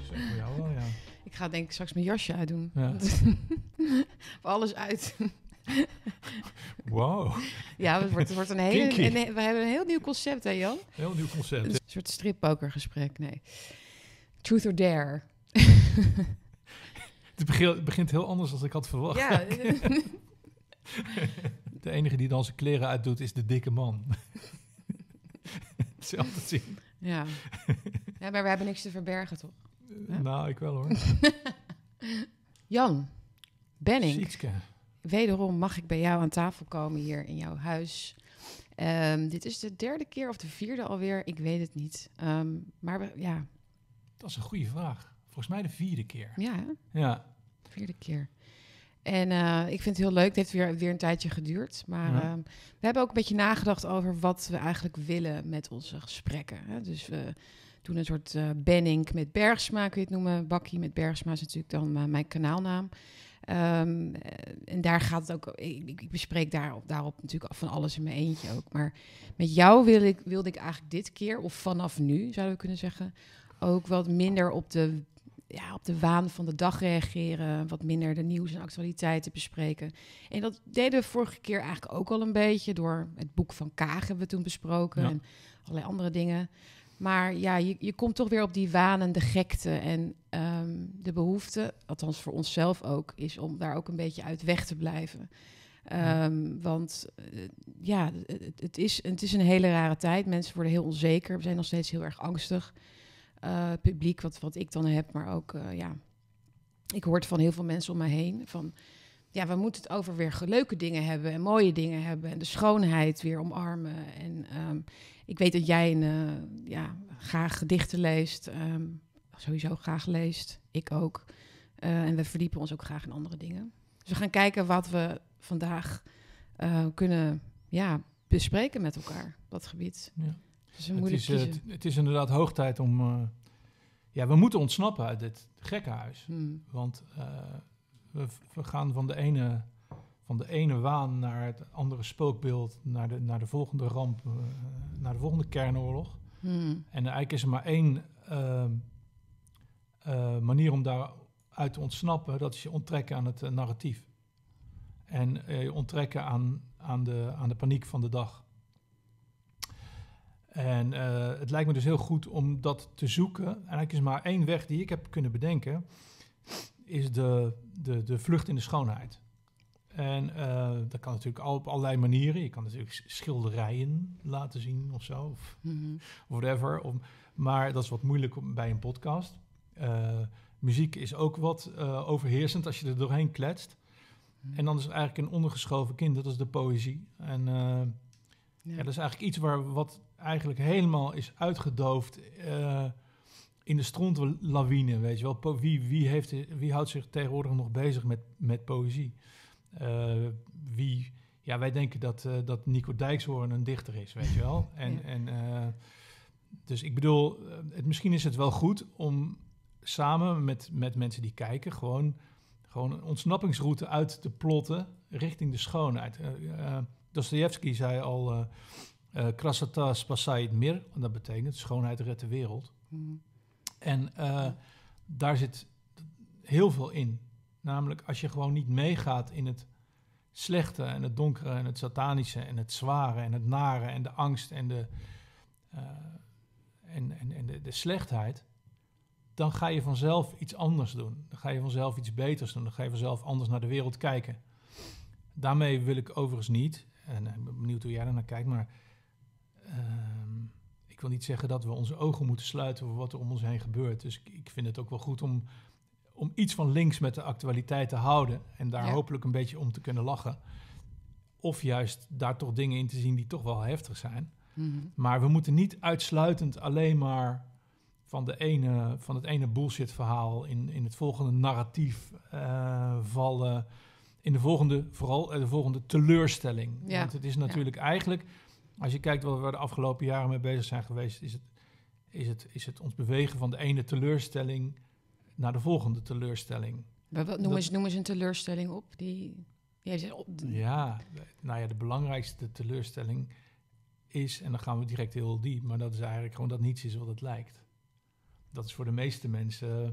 Zo voor jou wel, ja. Ik ga denk ik straks mijn jasje uitdoen. Ja. Voor alles uit. Wow, Ja, het wordt een hele... Kinky. we hebben een heel nieuw concept, hè Jan? heel nieuw concept. Een soort strippokergesprek, nee. Truth or Dare. Het begint heel anders dan ik had verwacht. Ja, De enige die dan zijn kleren uitdoet is de dikke man. Hetzelfde zien. ja. Ja, maar we hebben niks te verbergen, toch? Ja. Nou, ik wel hoor. Jan, Benning, Sietske. wederom mag ik bij jou aan tafel komen hier in jouw huis. Dit is de 3e keer of de 4e alweer, ik weet het niet. Ja, Dat is een goede vraag. Volgens mij de 4e keer. ja, hè? Ja. 4e keer. En ik vind het heel leuk. Het heeft weer een tijdje geduurd. Maar Ja. we hebben ook een beetje nagedacht over wat we eigenlijk willen met onze gesprekken. Hè? Dus we doen een soort Benning met Bergsma, kun je het noemen. Bakkie met Bergsma is natuurlijk dan mijn kanaalnaam. En daar gaat het ook... Ik bespreek daarop natuurlijk van alles in mijn eentje ook. Maar met jou wilde ik eigenlijk dit keer, of vanaf nu zouden we kunnen zeggen, ook wat minder op de waan van de dag reageren, wat minder de nieuws en actualiteiten bespreken. En dat deden we vorige keer eigenlijk ook al een beetje, door het boek van Kaag hebben we toen besproken en allerlei andere dingen. Maar ja, je komt toch weer op die waan en de gekte en de behoefte, althans voor onszelf ook, is om daar ook een beetje uit weg te blijven. Want het is een hele rare tijd. Mensen worden heel onzeker, we zijn nog steeds heel erg angstig. Publiek, wat ik dan heb, maar ook, ik hoor het van heel veel mensen om me heen, van, ja, we moeten het over weer leuke dingen hebben en mooie dingen hebben en de schoonheid weer omarmen. En ik weet dat jij graag gedichten leest, sowieso graag leest, ik ook. En we verdiepen ons ook graag in andere dingen. Dus we gaan kijken wat we vandaag kunnen bespreken met elkaar, dat gebied. Ja. Het is inderdaad hoog tijd om... we moeten ontsnappen uit dit gekkenhuis. Want we gaan van de ene waan naar het andere spookbeeld, naar de volgende ramp, naar de volgende kernoorlog. En eigenlijk is er maar één manier om daaruit te ontsnappen. Dat is je onttrekken aan het narratief. En je onttrekken aan de paniek van de dag. En het lijkt me dus heel goed om dat te zoeken. En eigenlijk is maar één weg die ik heb kunnen bedenken, is de vlucht in de schoonheid. En dat kan natuurlijk op allerlei manieren. Je kan natuurlijk schilderijen laten zien of zo, of whatever. Maar dat is wat moeilijk bij een podcast. Muziek is ook wat overheersend als je er doorheen kletst. En dan is er eigenlijk een ondergeschoven kind, dat is de poëzie. En dat is eigenlijk iets wat eigenlijk helemaal is uitgedoofd in de strontlawine, weet je wel. Wie houdt zich tegenwoordig nog bezig met poëzie? Wij denken dat Nico Dijkshoorn een dichter is, weet je wel. Dus ik bedoel, misschien is het wel goed om samen met mensen die kijken gewoon een ontsnappingsroute uit te plotten richting de schoonheid. Dostojevski zei al, krasota spasait mir, dat betekent schoonheid redt de wereld. En daar zit heel veel in. Namelijk als je gewoon niet meegaat in het slechte en het donkere en het satanische en het zware en het nare en de angst en de slechtheid, dan ga je vanzelf iets anders doen. Dan ga je vanzelf iets beters doen. Dan ga je vanzelf anders naar de wereld kijken. Daarmee wil ik overigens niet, en ik ben benieuwd hoe jij daarnaar kijkt, maar ik wil niet zeggen dat we onze ogen moeten sluiten voor wat er om ons heen gebeurt. Dus ik vind het ook wel goed om iets van links met de actualiteit te houden en daar hopelijk een beetje om te kunnen lachen. Of juist daar toch dingen in te zien die toch wel heftig zijn. Maar we moeten niet uitsluitend alleen maar van het ene bullshit verhaal in het volgende narratief vallen, in de volgende teleurstelling. Ja. Want het is natuurlijk eigenlijk, als je kijkt wat we de afgelopen jaren mee bezig zijn geweest, is het ons bewegen van de ene teleurstelling naar de volgende teleurstelling. Noem eens een teleurstelling op. De belangrijkste teleurstelling is, en dan gaan we direct heel diep, maar dat is eigenlijk gewoon dat niets is wat het lijkt. dat is voor de meeste mensen...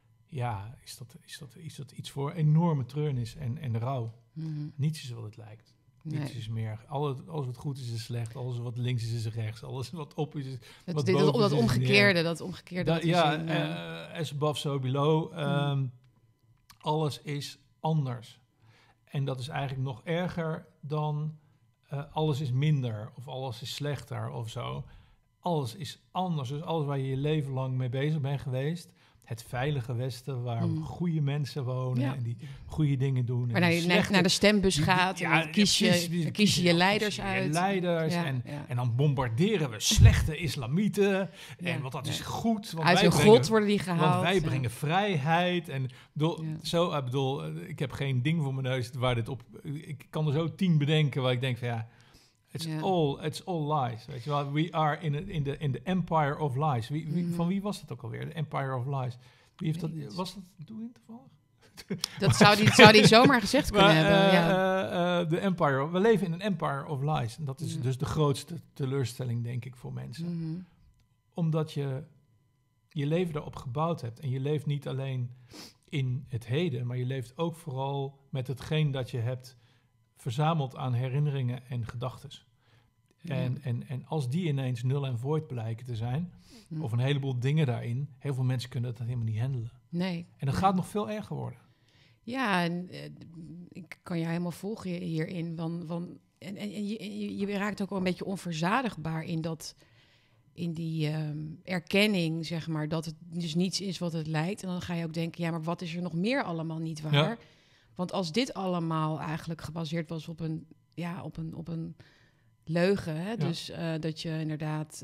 is dat iets voor enorme treurnis en rouw. Niets is wat het lijkt. Nee. Niets is meer. Alles wat goed is slecht. Alles wat links is rechts. Alles wat op is wat dat omgekeerde. As above, so below. Alles is anders. En dat is eigenlijk nog erger dan alles is minder of alles is slechter of zo. Alles is anders. Dus alles waar je je leven lang mee bezig bent geweest... Het veilige Westen, waar goede mensen wonen en die goede dingen doen. Waarna je naar de stembus gaat en dan kies je leiders uit. En dan bombarderen we slechte islamieten. Ja. Want dat is goed. Want uit hun god worden die gehaald. Want wij brengen vrijheid. En ik heb geen ding voor mijn neus waar dit op... Ik kan er zo 10 bedenken waar ik denk van it's all lies. Weet je wel? We are in the empire of lies. Van wie was dat ook alweer? De empire of lies. Wie heeft dat? Was dat Doing toevallig? Dat zou die zomaar gezegd kunnen hebben. De empire. We leven in een empire of lies. En dat is dus de grootste teleurstelling, denk ik, voor mensen. Omdat je leven daarop gebouwd hebt. En je leeft niet alleen in het heden, maar je leeft ook vooral met hetgeen dat je hebt verzameld aan herinneringen en gedachtes. En als die ineens nul en void blijken te zijn, of een heleboel dingen daarin, heel veel mensen kunnen dat helemaal niet handelen. Nee. En dat gaat nog veel erger worden. Ja, en ik kan je helemaal volgen hierin. En je raakt ook wel een beetje onverzadigbaar in die erkenning, zeg maar, dat het dus niets is wat het lijkt. En dan ga je ook denken, ja, maar wat is er nog meer allemaal niet waar? Ja. Want als dit allemaal eigenlijk gebaseerd was op een leugen, hè? Ja. Dus dat je inderdaad...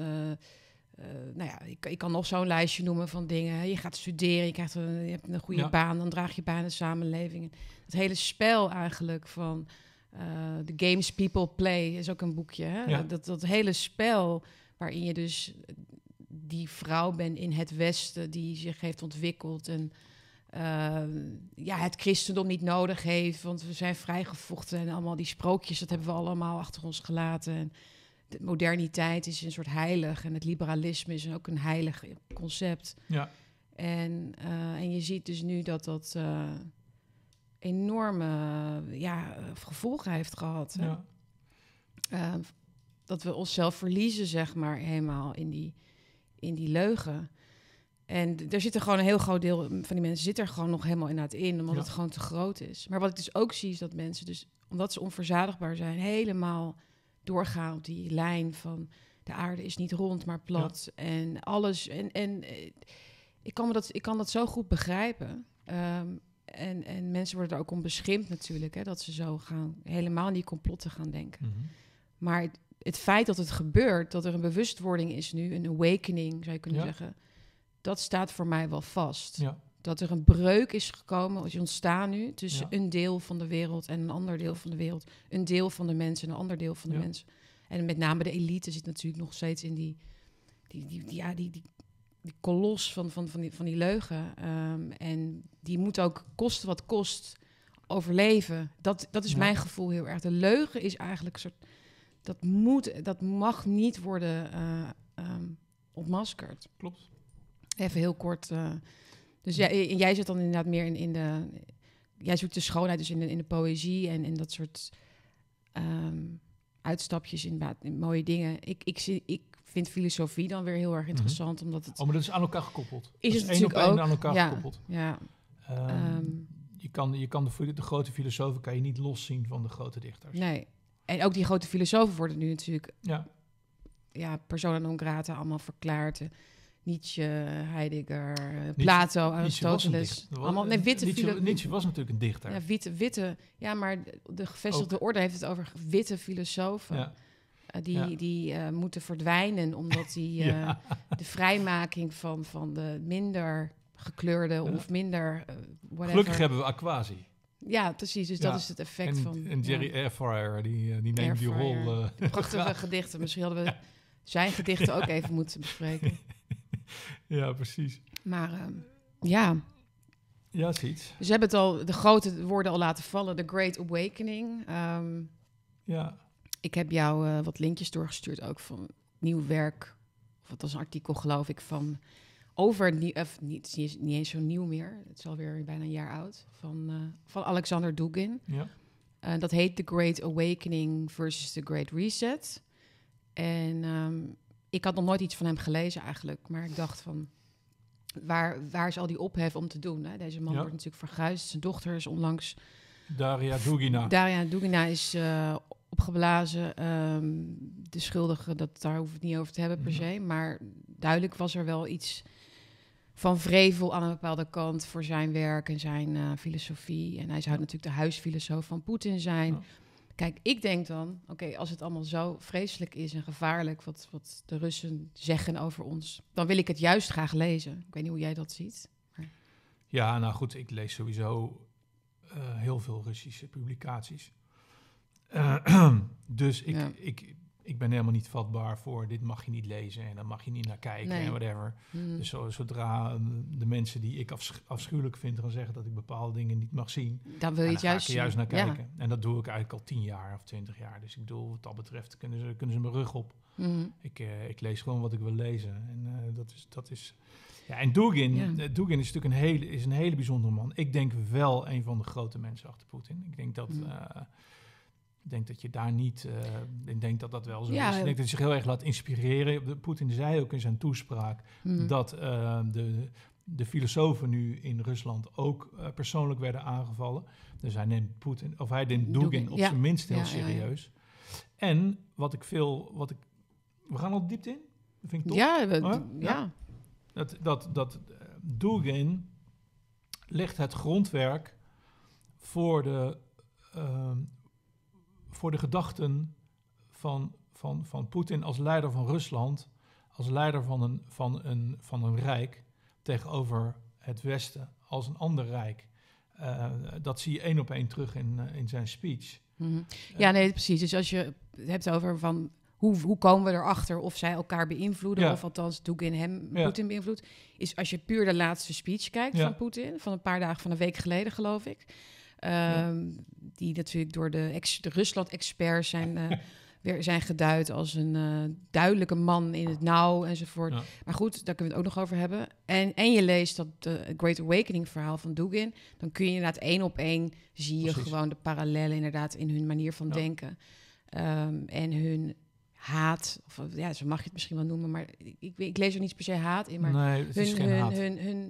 ik kan nog zo'n lijstje noemen van dingen. Je gaat studeren, je hebt een goede baan, dan draag je bij in de samenleving. Het hele spel eigenlijk van The Games People Play is ook een boekje. Hè? Ja. Dat hele spel waarin je dus die vrouw bent in het Westen die zich heeft ontwikkeld en het christendom niet nodig heeft, want we zijn vrijgevochten en allemaal die sprookjes, dat hebben we allemaal achter ons gelaten. En de moderniteit is een soort heilig en het liberalisme is ook een heilig concept. Ja. En je ziet dus nu dat enorme gevolgen heeft gehad. Ja. Dat we onszelf verliezen, zeg maar, helemaal in die leugen. En er zit er gewoon een heel groot deel van die mensen zit er gewoon nog helemaal inderdaad in, omdat het gewoon te groot is. Maar wat ik dus ook zie is dat mensen dus, omdat ze onverzadigbaar zijn, helemaal doorgaan op die lijn van de aarde is niet rond, maar plat. Ja. En alles. En ik kan dat zo goed begrijpen. En mensen worden er ook om beschimpt natuurlijk, hè, dat ze zo gaan helemaal in die complotten gaan denken. Mm-hmm. Maar het feit dat het gebeurt, dat er een bewustwording is nu, een awakening zou je kunnen zeggen, dat staat voor mij wel vast. Ja. Dat er een breuk is gekomen, is ontstaan nu, tussen een deel van de wereld en een ander deel van de wereld. Een deel van de mensen en een ander deel van de mensen. En met name de elite zit natuurlijk nog steeds in die kolos van die leugen. En die moet ook kosten wat kost overleven. Dat is mijn gevoel heel erg. De leugen is eigenlijk een soort... Dat mag niet worden ontmaskerd. Klopt. Even heel kort. Dus jij zit dan inderdaad meer in de... Jij zoekt de schoonheid dus in de poëzie en in dat soort uitstapjes in mooie dingen. Ik vind filosofie dan weer heel erg interessant, omdat het... maar dat is aan elkaar gekoppeld. Is het natuurlijk ook aan elkaar gekoppeld. Ja. Je kan de grote filosofen kan je niet loszien van de grote dichters. Nee. En ook die grote filosofen worden nu natuurlijk... Ja, persona non grata allemaal verklaard. Nietzsche, Heidegger, Plato, Aristoteles. Nietzsche was natuurlijk een dichter. Ja, witte. Ja, maar de gevestigde orde heeft het over witte filosofen. Ja. Die moeten verdwijnen, omdat die de vrijmaking van de minder gekleurde of minder whatever. Gelukkig hebben we Aquasi. Ja, precies. Dus dat is het effect van... En Jerry Airfryer, die neemt die rol... Prachtige gedichten. Misschien hadden we zijn gedichten ook even moeten bespreken. Ja, precies. Maar ja, zoiets. Dus we hebben het al, de grote woorden al laten vallen. The Great Awakening. Ik heb jou wat linkjes doorgestuurd ook van nieuw werk. Of het was een artikel, geloof ik, van niet eens zo nieuw meer. Het is alweer bijna een jaar oud. Van Alexander Dugin. Ja. Dat heet The Great Awakening versus The Great Reset. En ik had nog nooit iets van hem gelezen eigenlijk. Maar ik dacht van, waar is al die ophef om te doen? Hè? Deze man wordt natuurlijk verguisd. Zijn dochter is onlangs... Daria Dugina is opgeblazen. De schuldige, daar hoeven we het niet over te hebben per se. Maar duidelijk was er wel iets van vrevel aan een bepaalde kant voor zijn werk en zijn filosofie. En hij zou natuurlijk de huisfilosoof van Poetin zijn. Ja. Kijk, ik denk dan, oké, als het allemaal zo vreselijk is en gevaarlijk, wat de Russen zeggen over ons, dan wil ik het juist graag lezen. Ik weet niet hoe jij dat ziet. Maar... Ja, nou goed, ik lees sowieso heel veel Russische publicaties. Dus ik ben helemaal niet vatbaar voor dit mag je niet lezen en dan mag je niet naar kijken en whatever. Dus zodra de mensen die ik afschuwelijk vind gaan zeggen dat ik bepaalde dingen niet mag zien, dan wil je het juist naar kijken. Ja. En dat doe ik eigenlijk al 10 jaar of 20 jaar. Dus ik bedoel, wat dat betreft kunnen ze mijn rug op. Ik lees gewoon wat ik wil lezen. En dat is... Ja, en Dugin is natuurlijk een hele bijzondere man. Ik denk wel een van de grote mensen achter Poetin. Ik denk dat... Ik denk dat je daar niet... ik denk dat dat wel zo is. Ik denk dat hij zich heel erg laat inspireren. Poetin zei ook in zijn toespraak dat de filosofen nu in Rusland ook persoonlijk werden aangevallen. Dus hij neemt Dugin op zijn minst heel serieus. Ja. En we gaan al diepte in. Dat vind ik tof. Dat Dugin legt het grondwerk voor de gedachten van Poetin als leider van Rusland, als leider van een rijk tegenover het Westen als een ander rijk. Dat zie je 1 op 1 terug in zijn speech. Precies. Dus als je het hebt over van hoe komen we erachter of zij elkaar beïnvloeden, of althans Dugin Poetin beïnvloedt, is als je puur de laatste speech kijkt van Poetin, van een paar dagen, van een week geleden geloof ik. Die natuurlijk door de Rusland-experts zijn geduid als een duidelijke man in het nauw enzovoort. Ja. Maar goed, daar kunnen we het ook nog over hebben. En je leest dat Great Awakening verhaal van Dugin, dan kun je inderdaad 1 op 1 zie je gewoon de parallellen inderdaad in hun manier van denken. En hun haat, of zo mag je het misschien wel noemen, maar ik lees er niet per se haat in, maar nee, het is geen haat.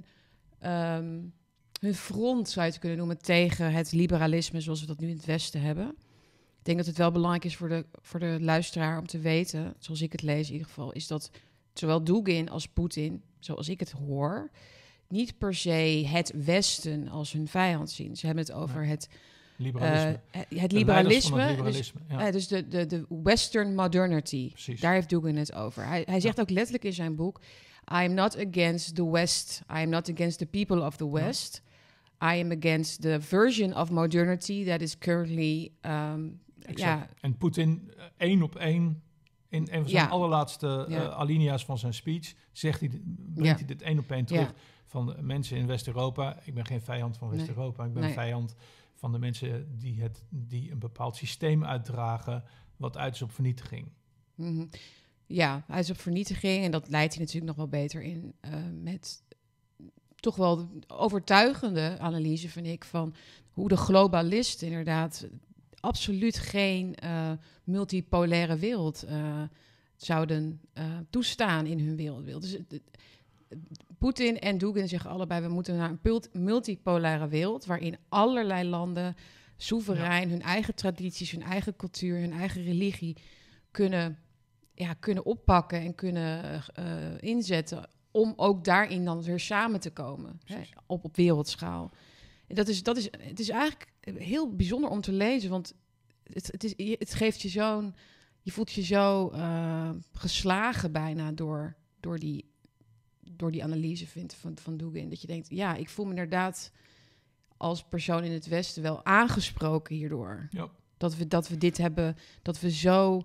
Hun front zou je het kunnen noemen tegen het liberalisme zoals we dat nu in het Westen hebben. Ik denk dat het wel belangrijk is voor de luisteraar om te weten, zoals ik het lees in ieder geval, is dat zowel Dugin als Poetin, zoals ik het hoor, niet per se het Westen als hun vijand zien. Ze hebben het over het liberalisme. Het liberalisme. Dus de Western modernity. Precies. Daar heeft Dugin het over. Hij zegt ook letterlijk in zijn boek, I am not against the West. I am not against the people of the West. I am against the version of modernity that is currently... En Poetin 1 op 1 in een van zijn allerlaatste alinea's van zijn speech brengt hij dit 1 op 1 terug van de mensen in West-Europa. Ik ben geen vijand van West-Europa. Ik ben een vijand van de mensen die een bepaald systeem uitdragen wat uit is op vernietiging. Mm-hmm. Ja, hij is op vernietiging en dat leidt hij natuurlijk nog wel beter in met toch wel overtuigende analyse, vind ik, van hoe de globalisten inderdaad absoluut geen multipolaire wereld zouden toestaan in hun wereldbeeld. Dus Poetin en Dugin zeggen allebei, we moeten naar een multipolaire wereld waarin allerlei landen soeverein hun eigen tradities, hun eigen cultuur, hun eigen religie kunnen oppakken en kunnen inzetten om ook daarin dan weer samen te komen, op wereldschaal. En het is eigenlijk heel bijzonder om te lezen, want het geeft je je voelt je zo geslagen bijna door die analyse van Dugin, dat je denkt, ja, ik voel me inderdaad als persoon in het Westen wel aangesproken hierdoor. Ja. Dat we dit hebben, dat we zo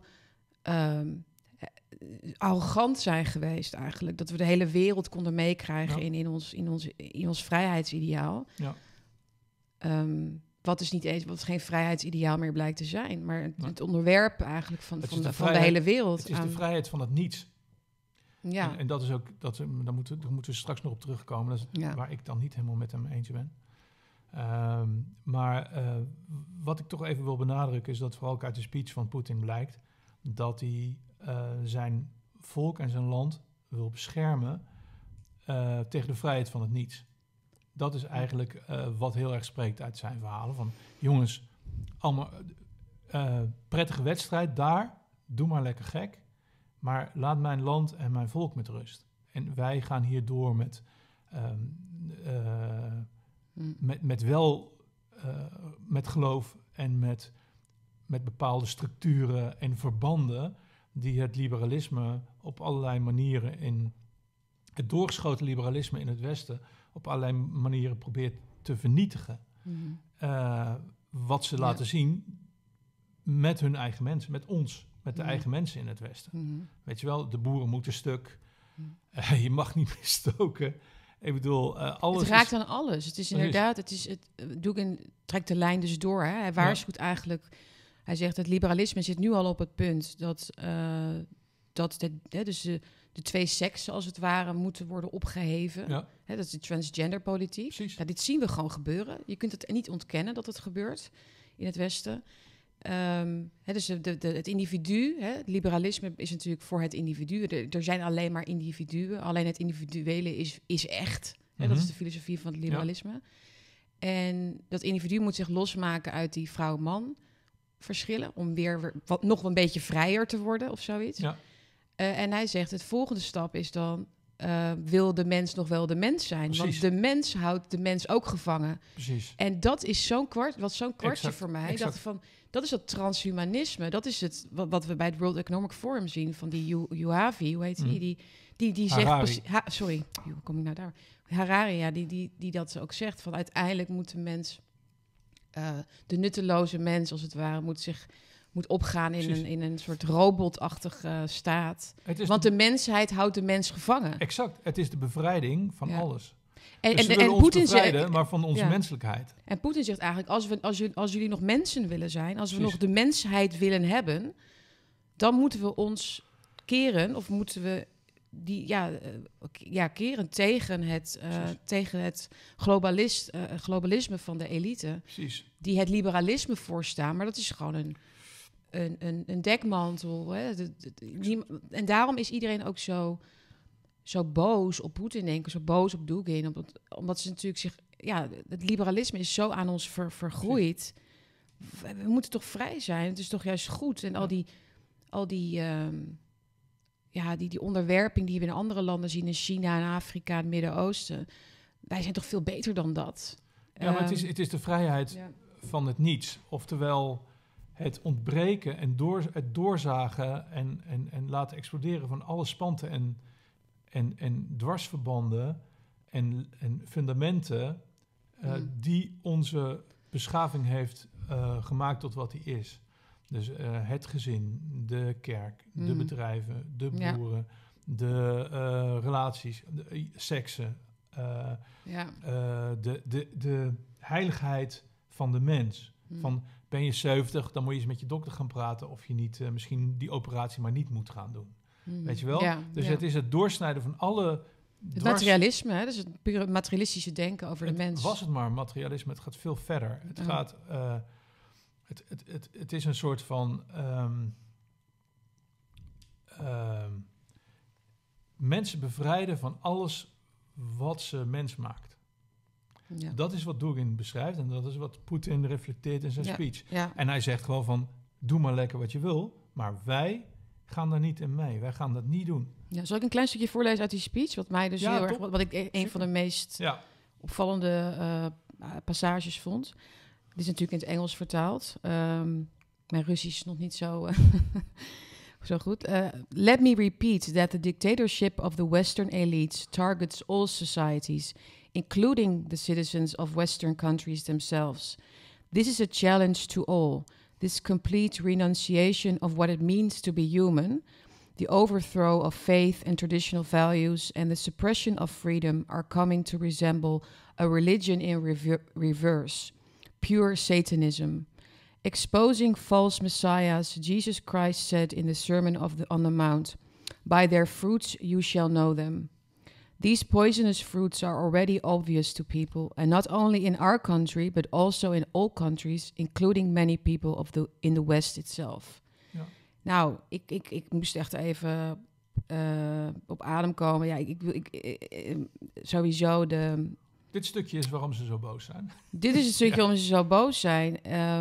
arrogant zijn geweest eigenlijk. Dat we de hele wereld konden meekrijgen in ons vrijheidsideaal. Ja. Wat geen vrijheidsideaal meer blijkt te zijn. Maar het onderwerp eigenlijk van de hele wereld. Het is de vrijheid van het niets. Ja. En dat is ook, daar moeten we straks nog op terugkomen. Dat is waar ik dan niet helemaal met hem eens ben. Maar wat ik toch even wil benadrukken is dat vooral ook uit de speech van Poetin blijkt dat hij zijn volk en zijn land wil beschermen tegen de vrijheid van het niets. Dat is eigenlijk wat heel erg spreekt uit zijn verhalen. Van jongens, allemaal prettige wedstrijd daar, doe maar lekker gek. Maar laat mijn land en mijn volk met rust. En wij gaan hier door met geloof en met bepaalde structuren en verbanden die het liberalisme op allerlei manieren het doorgeschoten liberalisme in het Westen op allerlei manieren probeert te vernietigen. Mm-hmm. Wat ze laten zien met hun eigen mensen, met ons, met de eigen mensen in het Westen. Mm-hmm. Weet je wel, de boeren moeten stuk. Je mag niet meer stoken. Ik bedoel, alles. Het raakt aan alles. Het is inderdaad, Dugin trekt de lijn dus door. Hè? Hij waarschuwt eigenlijk. Hij zegt het liberalisme zit nu al op het punt dat de twee seksen als het ware moeten worden opgeheven. Ja. Hè, dat is de transgenderpolitiek. Nou, dit zien we gewoon gebeuren. Je kunt het niet ontkennen dat het gebeurt in het Westen. Dus het individu, het liberalisme is natuurlijk voor het individu. Er zijn alleen maar individuen. Alleen het individuele is echt. Mm-hmm. Dat is de filosofie van het liberalisme. Ja. En dat individu moet zich losmaken uit die vrouw-man verschillen om weer nog een beetje vrijer te worden of zoiets. Ja. En hij zegt, het volgende stap is dan, wil de mens nog wel de mens zijn? Precies. Want de mens houdt de mens ook gevangen. Precies. En dat is zo'n kwartje voor mij. Ik dacht van, dat is dat transhumanisme. Dat is het wat we bij het World Economic Forum zien van die Yuhavi, hoe heet die? Die zegt... sorry, hoe kom ik nou daar? Harari, ja, die dat ook zegt. Van uiteindelijk moet de mens, de nutteloze mens als het ware, moet opgaan in een soort robotachtige staat. Want de mensheid houdt de mens gevangen. Exact, het is de bevrijding van alles. En Poetin zegt, maar van onze menselijkheid. En Poetin zegt eigenlijk, als jullie nog mensen willen zijn, als we nog de mensheid willen hebben, dan moeten we ons keren, of moeten we keren tegen het globalisme van de elite. Precies. Die het liberalisme voorstaan, maar dat is gewoon een dekmantel. Hè? En daarom is iedereen ook zo boos op Poetin, denk ik, zo boos op Dugin. Omdat ze natuurlijk het liberalisme is zo aan ons vergroeid. We moeten toch vrij zijn? Het is toch juist goed? En die onderwerping die we in andere landen zien, in China en Afrika en het Midden-Oosten. Wij zijn toch veel beter dan dat? Ja, maar het is de vrijheid van het niets. Oftewel het ontbreken en het doorzagen en laten exploderen van alle spanten en dwarsverbanden en fundamenten die onze beschaving heeft gemaakt tot wat die is. Dus het gezin, de kerk, de bedrijven, de boeren, de relaties, de seksen, de heiligheid van de mens. Van ben je 70, dan moet je eens met je dokter gaan praten of je niet misschien die operatie maar niet moet gaan doen. Weet je wel? Ja, dus het is het doorsnijden van alle... Het materialisme, hè? Dus het pure materialistische denken over de mens. Was het maar materialisme, het gaat veel verder. Het gaat... Het is een soort van mensen bevrijden van alles wat ze mens maakt. Ja. Dat is wat Dugin beschrijft en dat is wat Poetin reflecteert in zijn speech. Ja. En hij zegt gewoon van, doe maar lekker wat je wil, maar wij gaan daar niet in mee. Wij gaan dat niet doen. Ja, zal ik een klein stukje voorlezen uit die speech? Wat mij dus heel erg, wat ik een van de meest opvallende passages vond. Dit is natuurlijk in het Engels vertaald. Mijn Russisch is nog niet zo, zo goed. Let me repeat that the dictatorship of the Western elites targets all societies, including the citizens of Western countries themselves. This is a challenge to all. This complete renunciation of what it means to be human, the overthrow of faith and traditional values, and the suppression of freedom are coming to resemble a religion in reverse. Pure Satanism. Exposing false messiahs, Jesus Christ said in the Sermon on the Mount, By their fruits you shall know them. These poisonous fruits are already obvious to people, and not only in our country, but also in all countries, including many people in the West itself. Ja. Nou, ik moest echt even op adem komen. Ja, sowieso Dit stukje is waarom ze zo boos zijn. Dit is het stukje waarom ze zo boos zijn.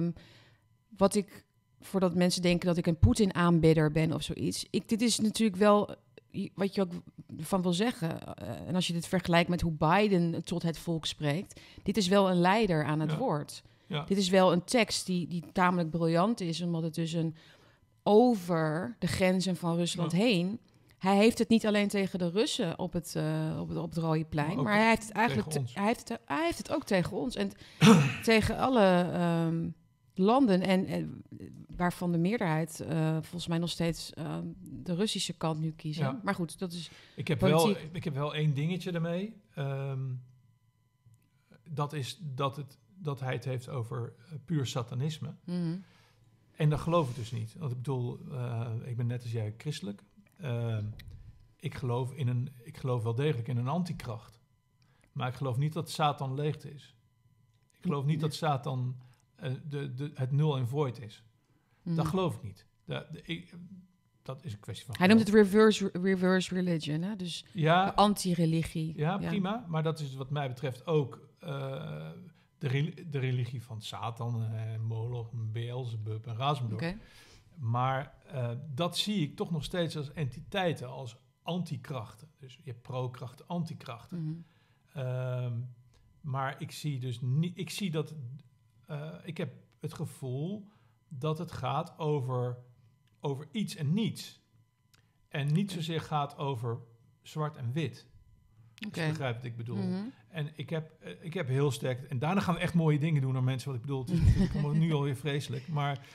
Voordat mensen denken dat ik een Poetin-aanbidder ben of zoiets. Dit is natuurlijk wel wat je ook van wil zeggen. En als je dit vergelijkt met hoe Biden tot het volk spreekt. Dit is wel een leider aan het woord. Ja. Dit is wel een tekst die tamelijk briljant is. Omdat het dus over de grenzen van Rusland heen. Hij heeft het niet alleen tegen de Russen op het Rode Plein. Maar hij heeft het eigenlijk hij heeft het ook tegen ons. En tegen alle landen. En waarvan de meerderheid volgens mij nog steeds de Russische kant nu kiezen. Ja. Maar goed, dat is ik heb wel één dingetje ermee. Dat is dat hij het heeft over puur satanisme. Mm-hmm. En dat geloof ik dus niet. Want ik bedoel, ik ben net als jij christelijk. Ik geloof wel degelijk in een antikracht. Maar ik geloof niet dat Satan leegte is. Ik geloof niet dat Satan het nul en void is. Dat geloof ik niet. Dat is een kwestie van... Hij noemt het reverse religion, hè? Dus anti-religie. Ja, prima. Maar dat is wat mij betreft ook de religie van Satan, Moloch, Beelzebub en Razendorp. Okay. Maar dat zie ik toch nog steeds als entiteiten, als antikrachten. Dus je hebt pro-krachten, antikrachten. Mm-hmm. Maar ik zie dus niet... Ik heb het gevoel dat het gaat over iets en niets. En niet zozeer gaat over zwart en wit. Okay. Dus begrijp wat ik bedoel. Mm-hmm. En ik heb heel sterk... En daarna gaan we echt mooie dingen doen naar mensen. Wat ik bedoel, het is nu alweer vreselijk. Maar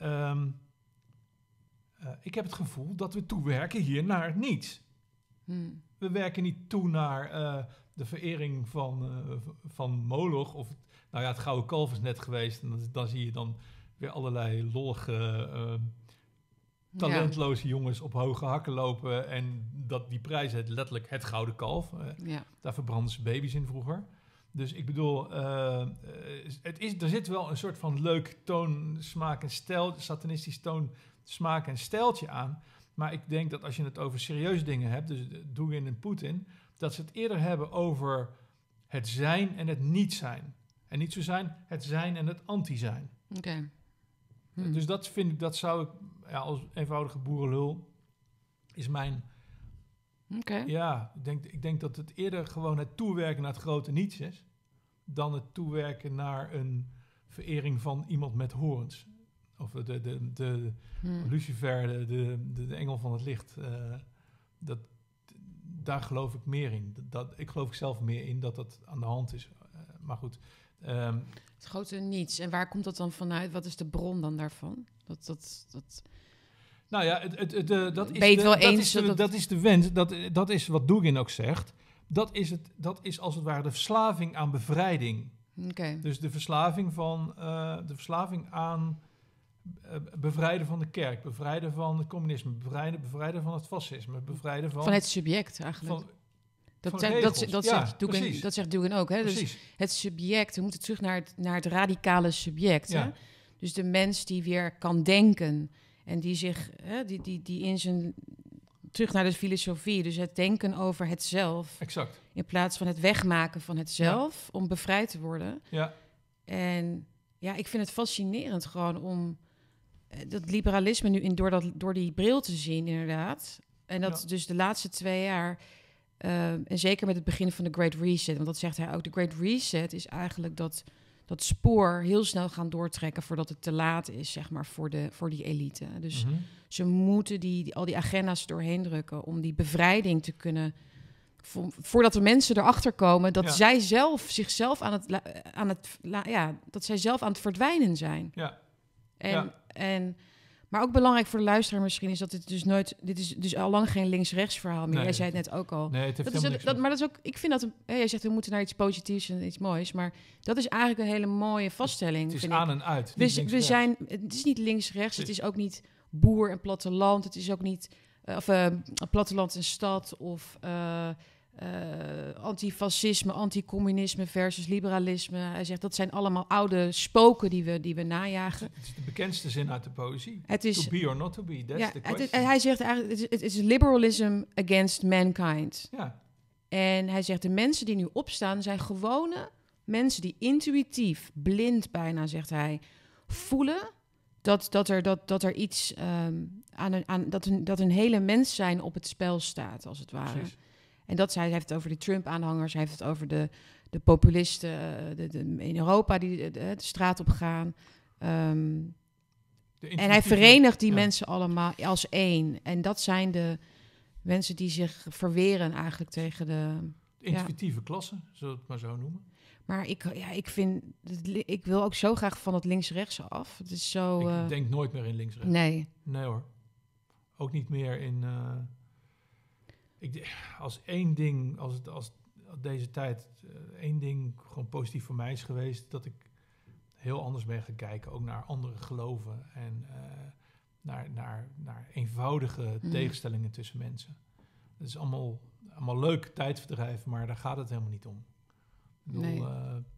ik heb het gevoel dat we toewerken hier naar niets. We werken niet toe naar de verering van Moloch. Of, nou ja, het Gouden Kalf is net geweest. En dan zie je dan weer allerlei lollige... talentloze jongens op hoge hakken lopen en die prijs heet letterlijk het Gouden Kalf. Daar verbranden ze baby's in vroeger. Dus ik bedoel, er zit wel een soort van leuk toon, smaak en stijl, satanistisch toon, smaak en stijltje aan. Maar ik denk dat als je het over serieuze dingen hebt, dus Dugin en Poetin, dat ze het eerder hebben over het zijn en het niet zijn. En niet zo zijn, het zijn en het anti-zijn. Oké. Dus dat vind ik, dat zou ik, als eenvoudige boerenlul, is mijn... Ja, ik denk dat het eerder gewoon het toewerken naar het grote niets is, dan het toewerken naar een verering van iemand met hoorns. Of de Lucifer, de engel van het licht. Daar geloof ik meer in. Ik geloof zelf meer in dat aan de hand is. Maar goed... het grote niets. En waar komt dat dan vanuit? Wat is de bron dan daarvan? Nou ja, dat is de wens. Dat is wat Dugin ook zegt. Dat is als het ware de verslaving aan bevrijding. Okay. Dus de verslaving aan bevrijden van de kerk, bevrijden van het communisme, bevrijden van het fascisme, bevrijden van het subject eigenlijk. Dat zegt Dugin ook. Hè? Dus het subject, we moeten terug naar het radicale subject. Ja. Hè? Dus de mens die weer kan denken en die zich, die in zijn... Terug naar de filosofie, dus het denken over het zelf. Exact. In plaats van het wegmaken van het zelf, om bevrijd te worden. Ja. En ja, ik vind het fascinerend gewoon om dat liberalisme nu door die bril te zien, inderdaad. En dat dus de laatste 2 jaar... en zeker met het begin van de Great Reset, want dat zegt hij ook. De Great Reset is eigenlijk dat spoor heel snel gaan doortrekken voordat het te laat is, zeg maar, voor die elite. Dus ze moeten al die agenda's doorheen drukken om die bevrijding te kunnen... Voordat de mensen erachter komen dat zij zichzelf dat zij zelf aan het verdwijnen zijn. Ja. Maar ook belangrijk voor de luisteraar misschien is dat dit is dus al lang geen links-rechts verhaal meer. Nee, jij zei het net ook al. Nee, het heeft maar dat is ook, ik vind dat, jij zegt we moeten naar iets positiefs en iets moois, maar dat is eigenlijk een hele mooie vaststelling. Het is aan en uit. Het is niet links-rechts, het is ook niet boer en platteland, het is ook niet platteland en stad of antifascisme, anticommunisme versus liberalisme. Hij zegt dat zijn allemaal oude spoken die we najagen. Het is de bekendste zin uit de poëzie. Het is, to be or not to be, that's the question. Hij zegt eigenlijk, het is liberalism against mankind. Ja. En hij zegt, de mensen die nu opstaan zijn gewone mensen die intuïtief, blind bijna, zegt hij, voelen dat er iets dat een hele mens zijn op het spel staat, als het ware. Precies. En dat hij heeft het over de Trump-aanhangers, hij heeft het over de populisten in Europa die de straat op gaan. En hij verenigt die mensen allemaal als één. En dat zijn de mensen die zich verweren eigenlijk tegen de intuïtieve klasse, zullen we het maar zo noemen. Maar ik wil ook zo graag van het links-rechts af. Het is zo. Ik denk nooit meer in links-rechts. Nee. Nee hoor. Ook niet meer in. Als één ding, als deze tijd één ding gewoon positief voor mij is geweest, dat ik heel anders ben gaan kijken, ook naar andere geloven en naar eenvoudige tegenstellingen tussen mensen. Het is allemaal leuk tijdverdrijf, maar daar gaat het helemaal niet om. Ik bedoel,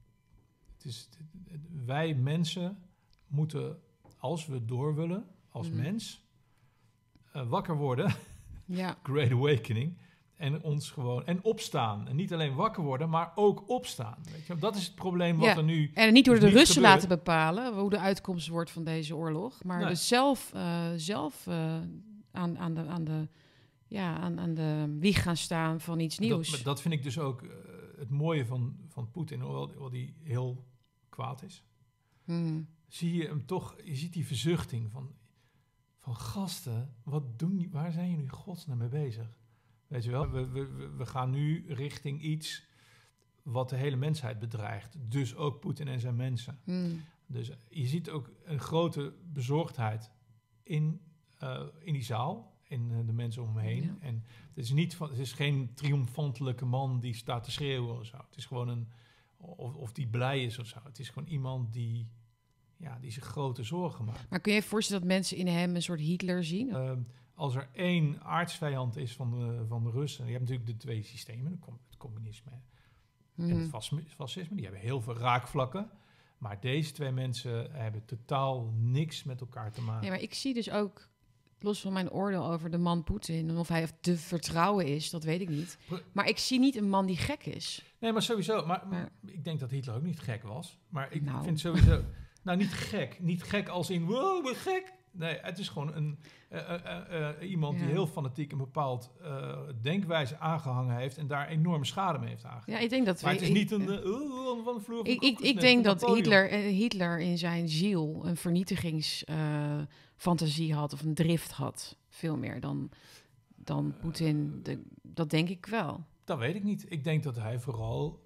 wij mensen moeten, als we door willen, als mens, wakker worden, Great Awakening, en ons gewoon en opstaan. En niet alleen wakker worden, maar ook opstaan. Weet je? Dat is het probleem wat er nu. En niet door dus de Russen gebeurt. laten bepalen hoe de uitkomst wordt van deze oorlog, maar dus zelf aan de wieg gaan staan van iets nieuws. Dat vind ik dus ook het mooie van Poetin, hoewel die heel kwaad is. Zie je hem toch, je ziet die verzuchting van gasten, waar zijn jullie godsnaam mee bezig? Weet je wel, we gaan nu richting iets wat de hele mensheid bedreigt. Dus ook Poetin en zijn mensen. Dus je ziet ook een grote bezorgdheid in die zaal, in de mensen om hem heen. Ja. En het is geen triomfantelijke man die staat te schreeuwen of zo. Het is gewoon of die blij is of zo. Het is gewoon iemand die zich grote zorgen maakt. Maar kun je je voorstellen dat mensen in hem een soort Hitler zien? Als er één aardsvijand is van de Russen, je hebt natuurlijk de twee systemen, het communisme en het fascisme, die hebben heel veel raakvlakken. Maar deze twee mensen hebben totaal niks met elkaar te maken. Nee, maar ik zie dus ook, los van mijn oordeel over de man Poetin, en of hij te vertrouwen is, dat weet ik niet. Maar ik zie niet een man die gek is. Nee, maar sowieso. Maar ik denk dat Hitler ook niet gek was. Maar ik vind sowieso... Nou, niet gek. Niet gek als in, wow, ben gek. Nee, het is gewoon iemand die heel fanatiek een bepaald denkwijze aangehangen heeft en daar enorme schade mee heeft aangegeven. Ja, ik denk dat maar het is niet van de vloer van ik denk dat Hitler in zijn ziel een vernietigingsfantasie had of een drift had. Veel meer dan Poetin. Dat denk ik wel. Dat weet ik niet. Ik denk dat hij vooral...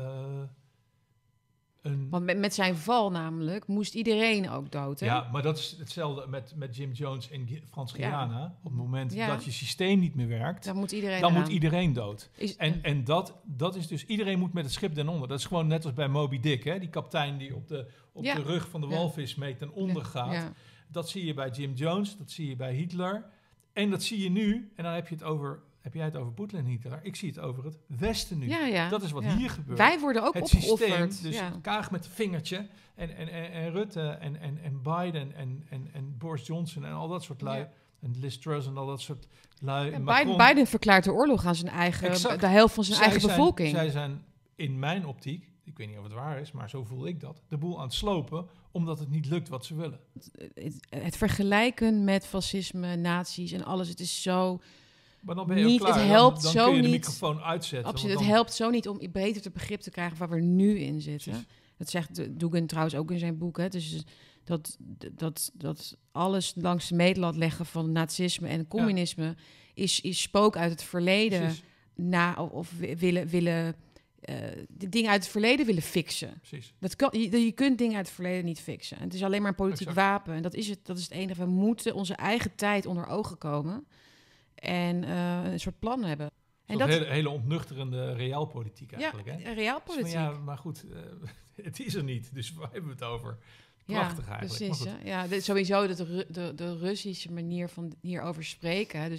Want met zijn val namelijk moest iedereen ook dood. Hè? Ja, maar dat is hetzelfde met Jim Jones en Frans Guyana. Op het moment dat je systeem niet meer werkt, dan moet iedereen dood. En dat is dus, iedereen moet met het schip ten onder. Dat is gewoon net als bij Moby Dick, hè? Die kapitein die op de rug van de walvis mee ten onder gaat. Ja. Dat zie je bij Jim Jones, dat zie je bij Hitler. En dat zie je nu, en dan heb jij het over Poetin en Hitler. Ik zie het over het Westen nu. Ja. Dat is wat hier gebeurt. Wij worden ook opgeofferd. Systeem, dus Kaag met het vingertje. En Rutte en Biden en Boris Johnson en al dat soort lui. Ja. En Liz Truss en al dat soort lui. Ja, Biden verklaart de oorlog aan zijn eigen, de helft van zijn eigen bevolking. Zij zijn in mijn optiek, ik weet niet of het waar is, maar zo voel ik dat, de boel aan het slopen, omdat het niet lukt wat ze willen. Het vergelijken met fascisme, nazi's en alles, het is zo... Maar dan ben je ook klaar. Het helpt dan kun je de microfoon uitzetten. Absoluut, het helpt zo niet om beter te begrip te krijgen waar we nu in zitten. Precies. Dat zegt Dugin trouwens ook in zijn boek. Hè? Dus dat alles langs de meetlat leggen van nazisme en communisme is spook uit het verleden. Of willen de dingen uit het verleden willen fixen. Precies. Je kunt dingen uit het verleden niet fixen. En het is alleen maar een politiek wapen. En dat is het enige. We moeten onze eigen tijd onder ogen komen. En een soort plan hebben. En dat is een hele ontnuchterende realpolitiek eigenlijk. Ja, realpolitiek. Ja, maar goed, het is er niet. Dus waar hebben we het over? Prachtig eigenlijk. Precies. Ja, sowieso de Russische manier van hierover spreken. Dus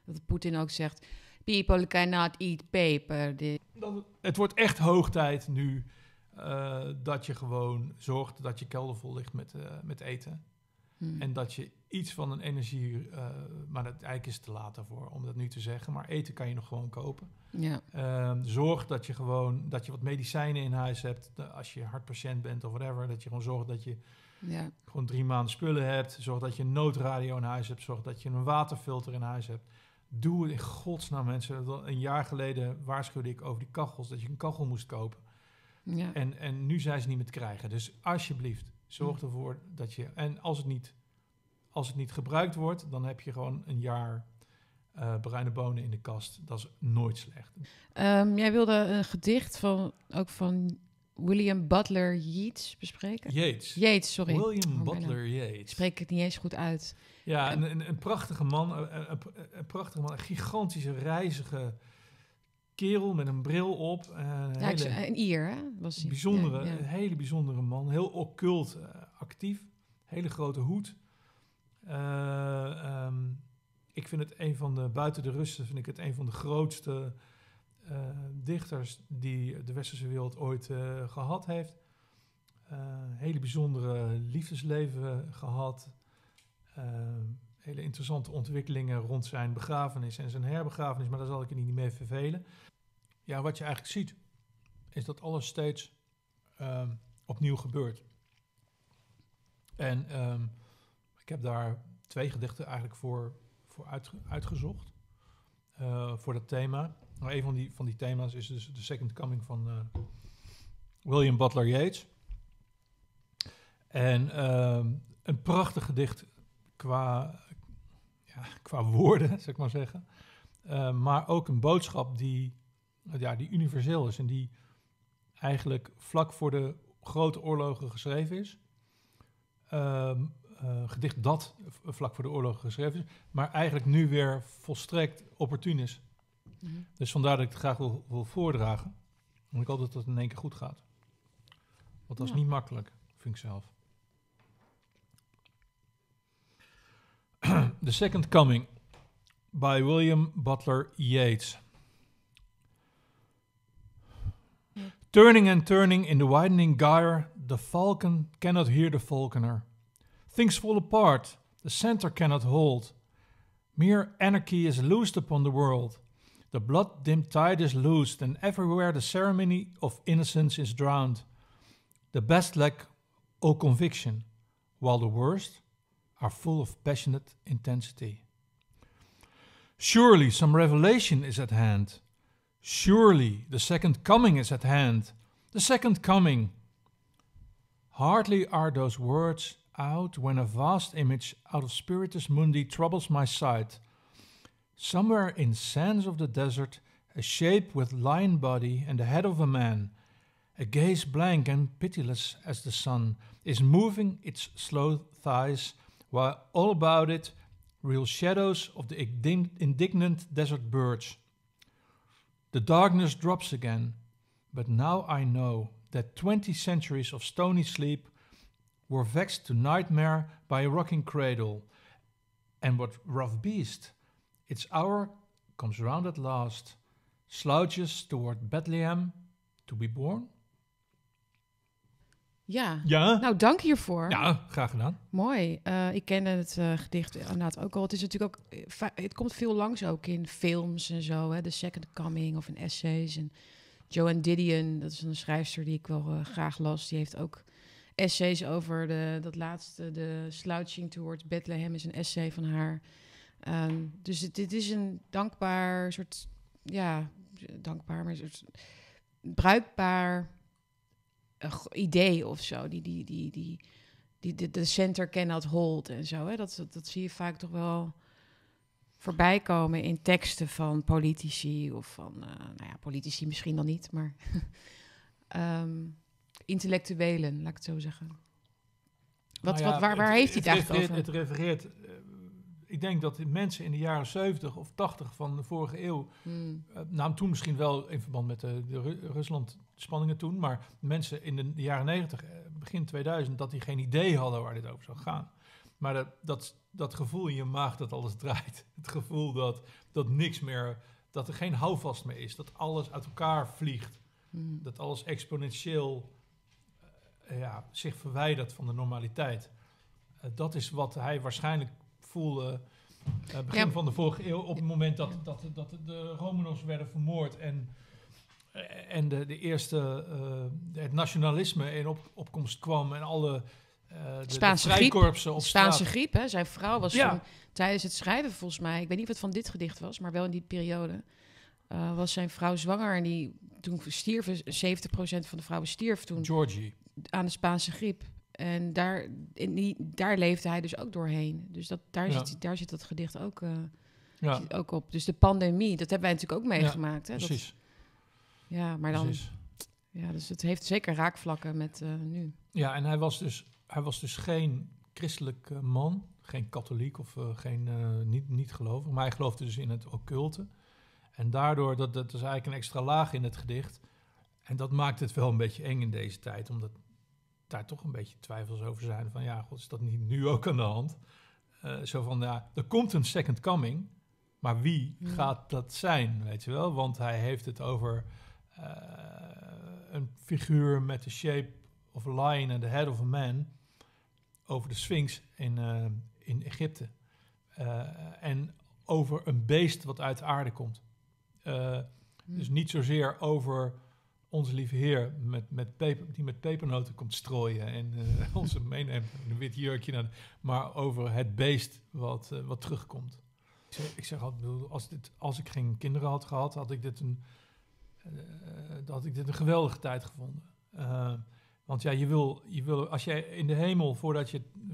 Dat Poetin ook zegt, people cannot eat paper. Het wordt echt hoog tijd nu dat je gewoon zorgt dat je kelder vol ligt met eten. En dat je iets van een energie... maar eigenlijk is het te laat daarvoor om dat nu te zeggen. Maar eten kan je nog gewoon kopen. Ja. Zorg dat je wat medicijnen in huis hebt. Als je hartpatiënt bent of whatever. Dat je gewoon zorgt dat je gewoon 3 maanden spullen hebt. Zorg dat je een noodradio in huis hebt. Zorg dat je een waterfilter in huis hebt. Doe het in godsnaam, mensen. Een jaar geleden waarschuwde ik over die kachels. Dat je een kachel moest kopen. Ja. En nu zijn ze niet meer te krijgen. Dus alsjeblieft, zorg ervoor dat je... En als het niet gebruikt wordt, dan heb je gewoon een jaar bruine bonen in de kast. Dat is nooit slecht. Jij wilde een gedicht van William Butler Yeats bespreken? Yeats, sorry. William Butler Yeats. Spreek het niet eens goed uit. Ja, een prachtige man. Een prachtige man. Een gigantische, reizige kerel met een bril op. Een Ier, hè? Was hij. Een hele bijzondere man. Heel occult actief. Hele grote hoed. Ik vind het buiten de Russen, vind ik het een van de grootste dichters die de westerse wereld ooit gehad heeft. Hele bijzondere liefdesleven gehad. Hele interessante ontwikkelingen rond zijn begrafenis en zijn herbegrafenis, maar daar zal ik je niet mee vervelen. Ja, wat je eigenlijk ziet, is dat alles steeds opnieuw gebeurt. En ik heb daar 2 gedichten eigenlijk voor uitgezocht. Voor dat thema. Maar een van die thema's is dus The Second Coming van William Butler Yeats. En een prachtig gedicht qua woorden, zeg ik maar zeggen. Maar ook een boodschap die universeel is en die eigenlijk vlak voor de grote oorlogen geschreven is. Gedicht dat vlak voor de oorlog geschreven is, maar eigenlijk nu weer volstrekt opportun is. Mm-hmm. Dus vandaar dat ik het graag wil voordragen. Want ik hoop dat het in één keer goed gaat. Want dat is niet makkelijk, vind ik zelf. The Second Coming by William Butler Yeats. Turning and turning in the widening gyre, the falcon cannot hear the falconer. Things fall apart, the center cannot hold. Mere anarchy is loosed upon the world. The blood-dimmed tide is loosed, and everywhere the ceremony of innocence is drowned. The best lack all conviction, while the worst are full of passionate intensity. Surely some revelation is at hand. Surely the second coming is at hand. The second coming. Hardly are those words out when a vast image out of Spiritus Mundi troubles my sight. Somewhere in sands of the desert, a shape with lion body and the head of a man, a gaze blank and pitiless as the sun, is moving its slow thighs, while all about it reel shadows of the indignant desert birds. The darkness drops again, but now I know that 20 centuries of stony sleep were vexed to nightmare by a rocking cradle. And what rough beast, its hour comes round at last, slouches toward Bethlehem to be born? Ja, nou dank hiervoor. Ja, graag gedaan. Mooi. Ik kende het gedicht inderdaad ook al. Het is natuurlijk ook, het komt veel langs ook in films en zo. Hè? The Second Coming of in essays. En Joan Didion, dat is een schrijfster die ik wel graag las. Die heeft ook essays over dat laatste, de Slouching Towards Bethlehem is een essay van haar. Dus dit is een dankbaar soort, maar een soort bruikbaar idee of zo. Die de center cannot hold en zo. Hè? Dat zie je vaak toch wel voorbij komen in teksten van politici of van, politici misschien dan niet, maar intellectuelen, laat ik het zo zeggen. Waar heeft hij het eigenlijk over? Het refereert, ik denk dat de mensen in de jaren 70 of 80 van de vorige eeuw, toen misschien wel in verband met de Rusland-spanningen toen, maar mensen in de jaren 90, begin 2000, dat die geen idee hadden waar dit over zou gaan. Maar dat gevoel in je maag dat alles draait. Het gevoel dat niks meer, dat er geen houvast meer is. Dat alles uit elkaar vliegt. Dat alles exponentieel zich verwijdert van de normaliteit. Dat is wat hij waarschijnlijk voelde begin van de vorige eeuw. Op het moment dat de Romanovs werden vermoord en de eerste het nationalisme in opkomst kwam en alle de vrijkorpsen op straat. Spaanse griep, hè? Zijn vrouw was tijdens het schrijven volgens mij, ik weet niet wat van dit gedicht was, maar wel in die periode, was zijn vrouw zwanger en toen stierven 70% van de vrouwen stierf toen Georgie. Aan de Spaanse griep. En daar leefde hij dus ook doorheen. Dus daar zit dat gedicht ook, zit ook op. Dus de pandemie, dat hebben wij natuurlijk ook meegemaakt. Hè? Precies. Maar dan... Ja, dus het heeft zeker raakvlakken met nu. Ja, en hij was dus geen christelijk man, geen katholiek of niet gelovig, maar hij geloofde dus in het occulte. En daardoor, dat is eigenlijk een extra laag in het gedicht. En dat maakt het wel een beetje eng in deze tijd, omdat daar toch een beetje twijfels over zijn. Van god, is dat niet nu ook aan de hand? Zo van, er komt een second coming, maar wie gaat dat zijn, weet je wel? Want hij heeft het over een figuur met de shape of a lion and the head of a man, over de Sphinx in Egypte. En over een beest wat uit de aarde komt. Dus niet zozeer over onze lieve Heer die met pepernoten komt strooien en ons meeneemt in een wit jurkje, maar over het beest wat terugkomt. Ik zeg altijd, als ik geen kinderen had gehad, had ik dit een geweldige tijd gevonden. Want je wil als jij in de hemel, voordat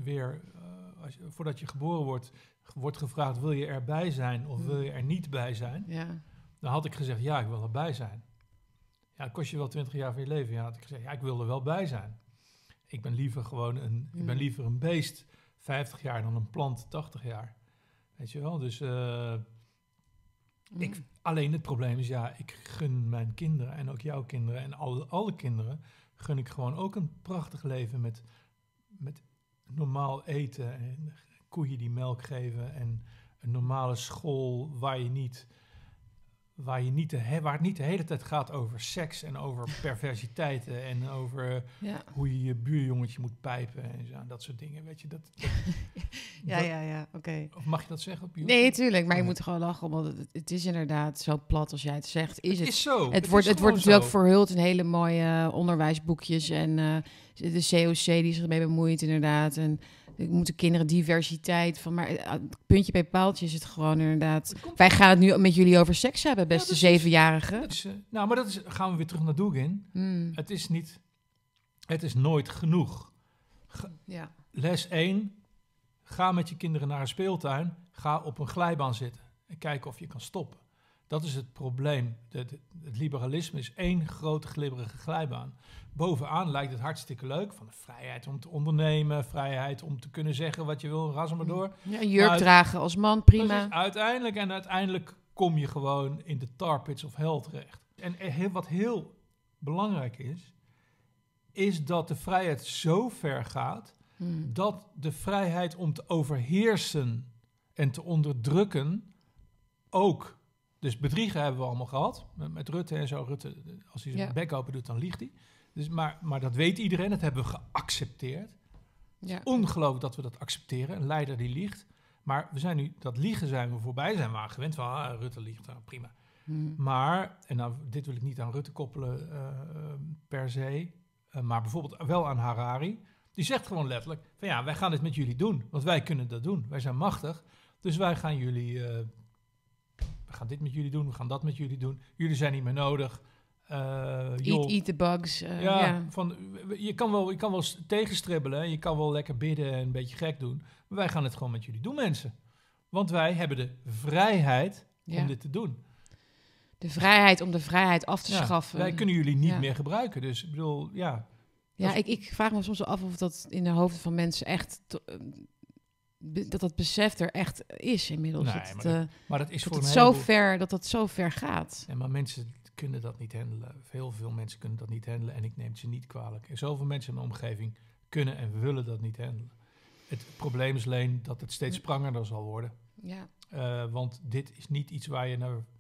je geboren wordt gevraagd, wil je erbij zijn of wil je er niet bij zijn? Ja. Dan had ik gezegd, ik wil erbij zijn. Ja, dat kost je wel 20 jaar van je leven. Ja, had ik gezegd, ik wil er wel bij zijn. Ik ben liever ik ben liever een beest 50 jaar dan een plant 80 jaar. Weet je wel? Dus alleen het probleem is, ik gun mijn kinderen en ook jouw kinderen en alle kinderen gun ik gewoon ook een prachtig leven met normaal eten en koeien die melk geven en een normale school waar het niet de hele tijd gaat over seks en over perversiteiten en over hoe je je buurjongetje moet pijpen en zo, dat soort dingen, weet je. Oké. Of mag je dat zeggen? Nee, natuurlijk, maar je moet gewoon lachen, omdat het is inderdaad zo plat als jij het zegt. Het is zo. Het wordt natuurlijk verhuld in hele mooie onderwijsboekjes en de COC die zich ermee bemoeit inderdaad en moeten kinderen diversiteit maar puntje bij paaltje is het gewoon inderdaad. Wij gaan het nu met jullie over seks hebben, beste 7-jarigen. Gaan we weer terug naar Dugin. Het is nooit genoeg. Les 1, ga met je kinderen naar een speeltuin, ga op een glijbaan zitten en kijken of je kan stoppen. Dat is het probleem. Het liberalisme is één grote glibberige glijbaan. Bovenaan lijkt het hartstikke leuk. Van de vrijheid om te ondernemen. Vrijheid om te kunnen zeggen wat je wil. Ras maar door. Ja, jurk dragen als man, prima. Uiteindelijk kom je gewoon in de tar pits of hell terecht. En wat heel belangrijk is dat de vrijheid zo ver gaat dat de vrijheid om te overheersen en te onderdrukken ook. Dus bedriegen hebben we allemaal gehad. Met Rutte en zo. Rutte, als hij zijn bek open doet, dan liegt hij. Dus, maar dat weet iedereen. Dat hebben we geaccepteerd. Het is ongelooflijk dat we dat accepteren. Een leider die liegt. Maar we zijn nu, dat liegen zijn we voorbij. Zijn we aan gewend van, Rutte liegt, prima. Maar, en dit wil ik niet aan Rutte koppelen per se. Maar bijvoorbeeld wel aan Harari. Die zegt gewoon letterlijk van wij gaan dit met jullie doen. Want wij kunnen dat doen. Wij zijn machtig. Dus wij gaan jullie... we gaan dit met jullie doen, we gaan dat met jullie doen. Jullie zijn niet meer nodig. Eat the bugs. Je kan wel tegenstribbelen, je kan wel lekker bidden en een beetje gek doen. Maar wij gaan het gewoon met jullie doen, mensen. Want wij hebben de vrijheid om dit te doen. De vrijheid om de vrijheid af te schaffen. Wij kunnen jullie niet meer gebruiken. Dus ik bedoel, ik vraag me soms wel af of dat in de hoofden van mensen echt... dat besef er echt is inmiddels. Nee, maar dat is voor dat het zo ver gaat. Ja, maar mensen kunnen dat niet handelen. Heel veel mensen kunnen dat niet handelen en ik neem het ze niet kwalijk. En zoveel mensen in de omgeving kunnen en willen dat niet handelen. Het probleem is alleen dat het steeds prangender zal worden. Ja. Want dit is niet iets waar je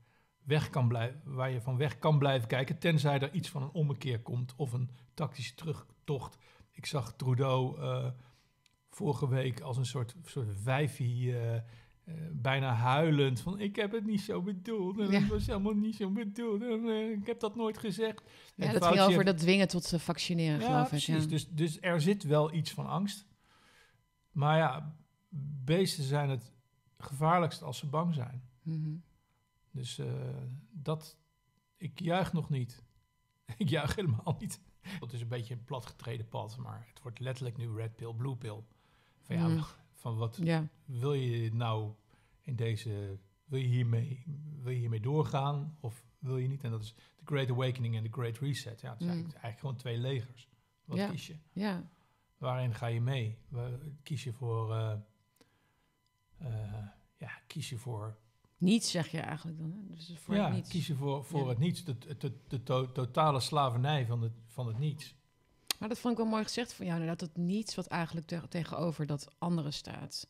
van weg kan blijven kijken, tenzij er iets van een ommekeer komt of een tactische terugtocht. Ik zag Trudeau vorige week als een soort wijfie, bijna huilend, van ik heb het niet zo bedoeld. En het was helemaal niet zo bedoeld. En, ik heb dat nooit gezegd. Ja, dat ging over dat dwingen tot vaccineren, geloof ik. Precies. Ja. Dus er zit wel iets van angst. Maar ja, beesten zijn het gevaarlijkst als ze bang zijn. Mm-hmm. Dus ik juich nog niet. Ik juich helemaal niet. Het is een beetje een platgetreden pad, maar het wordt letterlijk nu red pill, blue pill. Van van wat wil je nou in deze... Wil je hiermee doorgaan of wil je niet? En dat is de Great Awakening en de Great Reset. Ja, het zijn eigenlijk gewoon 2 legers. Wat kies je? Ja. Waarin ga je mee? Kies je voor... Niets, zeg je eigenlijk dan. Hè? Dus voor het niets. Kies je voor het niets. De totale slavernij van het niets. Maar dat vond ik wel mooi gezegd van jou. Inderdaad, dat niets wat eigenlijk tegenover dat andere staat.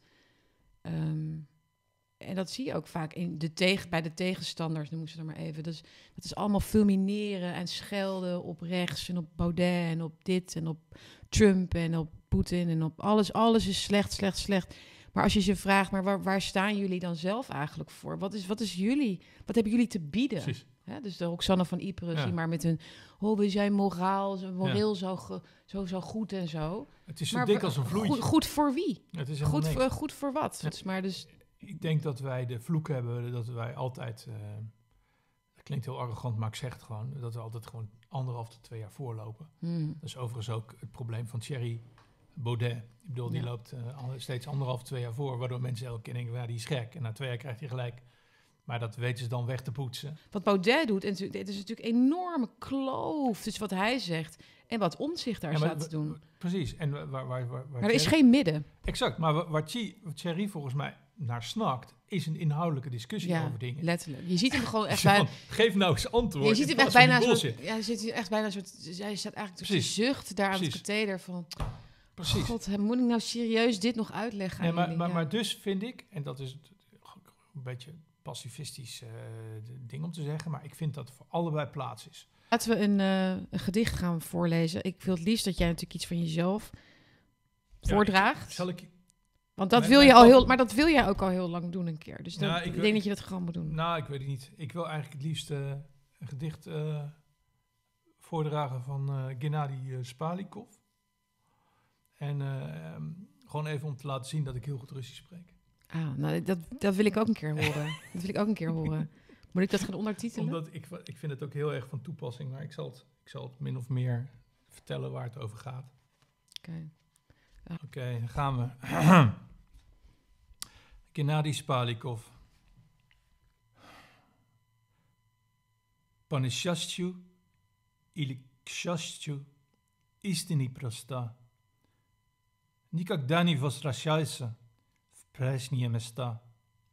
En dat zie je ook vaak bij de tegenstanders, noem ik ze dan maar even. Dat is allemaal fulmineren en schelden op rechts en op Baudet en op dit en op Trump en op Poetin en op alles. Alles is slecht, slecht, slecht. Maar als je ze vraagt, maar waar staan jullie dan zelf eigenlijk voor? Wat hebben jullie te bieden? Precies. Ja, dus de Roxanne van Ypres, die maar met een... we zijn moreel zo goed en zo. Het is zo dik als een vloeitje. Goed voor wie? Het is goed voor wat? Het is maar dus... Ik denk dat wij de vloek hebben, dat wij altijd... dat klinkt heel arrogant, maar ik zeg het gewoon... dat we altijd gewoon 1,5 tot 2 jaar voorlopen. Dat is overigens ook het probleem van Thierry Baudet. Ik bedoel, die loopt steeds 1,5, 2 jaar voor... waardoor mensen elke keer denken, die is gek. En na 2 jaar krijgt hij gelijk... Maar dat weten ze dan weg te poetsen. Wat Baudet doet, en het is natuurlijk een enorme kloof tussen wat hij zegt en wat Omtzigt daar staat te doen. Precies. En waar maar er is geen midden. Exact. Maar waar Thierry volgens mij naar snakt, is een inhoudelijke discussie over dingen. Letterlijk. Je ziet hem gewoon echt bij... Geef nou eens antwoord. Je ziet hem echt bijna een soort... Ja, je ziet hem echt bijna een soort... Hij staat eigenlijk te zucht daar aan het katheder van... Precies. God, moet ik nou serieus dit nog uitleggen aan jullie? Maar dus vind ik, en dat is een beetje... pacifistisch ding om te zeggen, maar ik vind dat voor allebei plaats is. Laten we een gedicht gaan voorlezen. Ik wil het liefst dat jij natuurlijk iets van jezelf voordraagt. Want dat wil je al heel, maar dat wil jij ook al heel lang doen een keer. Dus ik denk dat je dat gewoon moet doen. Nou, ik weet het niet. Ik wil eigenlijk het liefst een gedicht voordragen van Gennady Spalikov. En gewoon even om te laten zien dat ik heel goed Russisch spreek. Nou, dat wil ik ook een keer horen. Moet ik dat gaan ondertitelen? Omdat ik vind het ook heel erg van toepassing, maar ik zal het min of meer vertellen waar het over gaat. Oké, dan gaan we. Gennady Spalikov. По несчастью или к счастью, истина проста. Никогда не возвращайся в прежние места.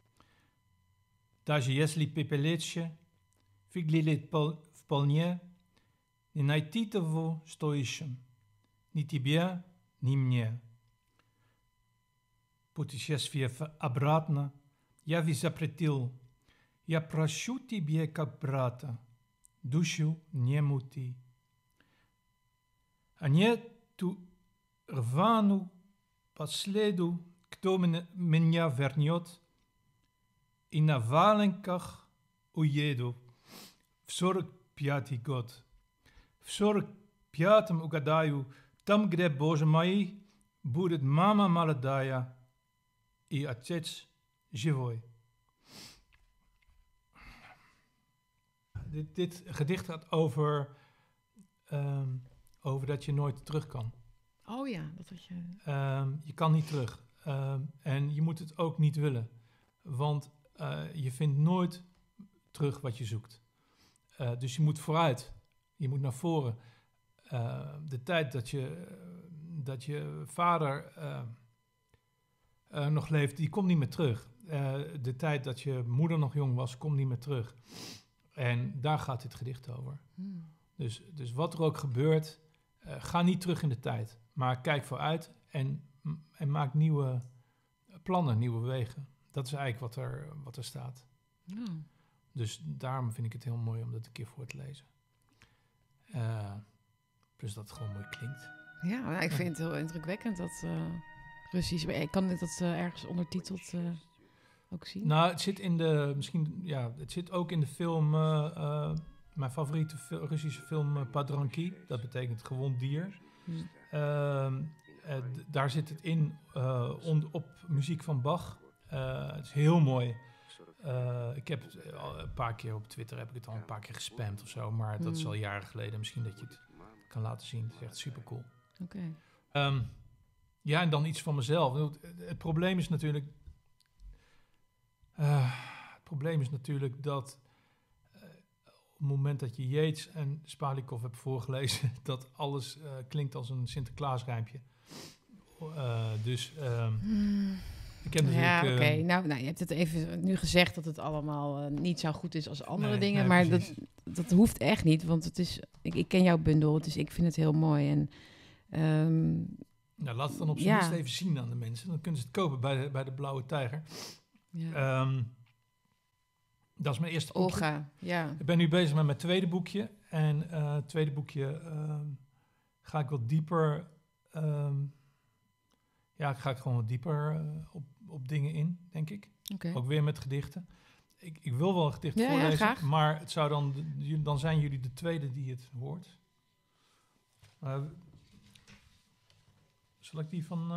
Даже если пепелище выглядит вполне, не найти того, что ищем, ни тебе, ни мне. Путешествие обратно я ведь запретил. Я прошу тебе, как брата, душу не мути. А не ту рвану последу, кто меня вернет, и на валенках уеду в 45-й год. В 45-м угадаю, там, где, Боже мой, будет мама молодая и отец живой. Dit gedicht gaat over dat je nooit terug kan. Oh ja, dat wat je... Je kan niet terug. En je moet het ook niet willen. Want je vindt nooit terug wat je zoekt. Dus je moet vooruit. Je moet naar voren. De tijd dat je vader nog leeft, die komt niet meer terug. De tijd dat je moeder nog jong was, komt niet meer terug. En daar gaat dit gedicht over. Dus wat er ook gebeurt, ga niet terug in de tijd. Maar kijk vooruit en en maak nieuwe plannen, nieuwe wegen. Dat is eigenlijk wat er staat. Ja. Dus daarom vind ik het heel mooi om dat een keer voor te lezen. Plus dat het gewoon mooi klinkt. Ja, nou, ik vind het heel indrukwekkend dat Russisch... Ik kan dat ergens ondertiteld ook zien. Nou, het zit het zit ook in de film... mijn favoriete Russische film, Padranki. Dat betekent gewond dier. Daar zit het in op muziek van Bach. Het is heel mooi. Ik heb het al een paar keer op Twitter heb ik het al een paar keer gespamd of zo. Maar dat is al jaren geleden. Misschien dat je het kan laten zien. Het is echt super cool. Oké. Ja, en dan iets van mezelf. Het probleem is natuurlijk... dat... op het moment dat je Yeats en Spalikov hebt voorgelezen... dat alles klinkt als een Sinterklaasrijmpje. Ik heb ja, oké. Nou, je hebt het even nu gezegd dat het allemaal niet zo goed is als andere dingen. Maar dat hoeft echt niet, want het is... Ik ken jouw bundel, dus ik vind het heel mooi. En, laat het dan op zijn minst even zien aan de mensen. Dan kunnen ze het kopen bij de Blauwe Tijger. Ja. Dat is mijn eerste boekje. Olga, ja. Ik ben nu bezig met mijn tweede boekje. En het tweede boekje ga ik wat dieper... ga ik gewoon wat dieper op dingen in, denk ik. Okay. Ook weer met gedichten. Ik wil wel een gedicht voorlezen, graag. Maar het zou dan zijn jullie de tweede die het hoort. Zal ik die van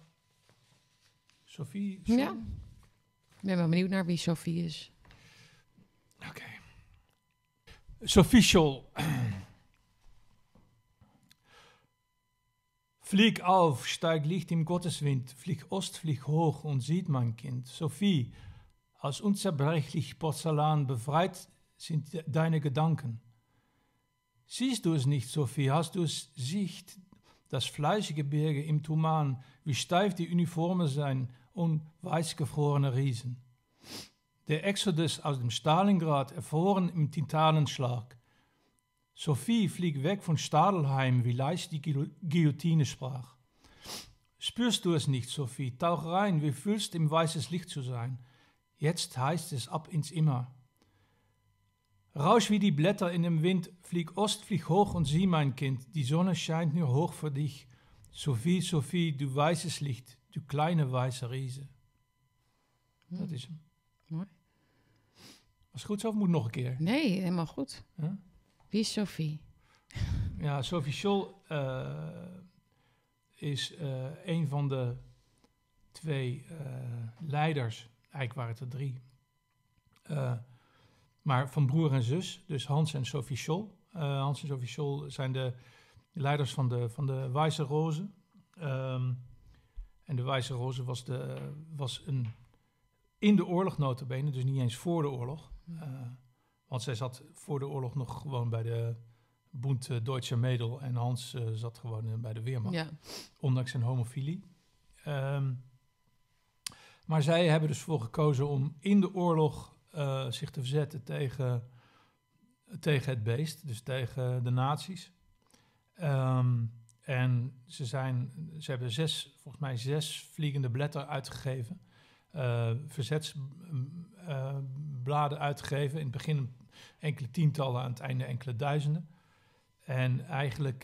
Sophie? Ja. Ik ben wel benieuwd naar wie Sophie is. Oké. Sophie Scholl. Flieg auf, steig Licht im Gotteswind, flieg Ost, flieg hoch und sieht mein Kind. Sophie, aus unzerbrechlich Porzellan befreit sind deine Gedanken. Siehst du es nicht, Sophie, hast du es Sicht, das Fleischgebirge im Tuman, wie steif die Uniformen sein und weißgefrorene Riesen. Der Exodus aus dem Stalingrad erfroren im Titanenschlag. Sophie, flieg weg von Stadelheim, wie leicht die Guillotine sprach. Spürst du es nicht, Sophie? Tauch rein, wie fühlst im weißes Licht zu sein. Jetzt heißt es ab ins Immer. Rausch wie die Blätter in dem Wind, flieg Ost, flieg hoch und sieh, mein Kind, die Sonne scheint nur hoch für dich. Sophie, Sophie, du weißes Licht, du kleine weiße Riese. Dat is hem. Mooi. Was goed zo, of moet nog een keer? Nee, helemaal goed. Huh? Wie is Sophie? Ja, Sophie Scholl is een van de twee leiders. Eigenlijk waren het er drie. Maar van broer en zus, dus Hans en Sophie Scholl. Hans en Sophie Scholl zijn de leiders van de Weiße Rose. En de Weiße Rose was in de oorlog nota bene, dus niet eens voor de oorlog. Want zij zat voor de oorlog nog gewoon bij de Bund Deutscher Mädel en Hans zat gewoon bij de Wehrmacht. Ja. Ondanks zijn homofilie. Maar zij hebben dus voor gekozen om in de oorlog zich te verzetten tegen het beest, dus tegen de nazi's. En ze hebben volgens mij 6 vliegende blätter uitgegeven. Verzetsbladen uitgegeven. In het begin enkele tientallen, aan het einde enkele duizenden. En eigenlijk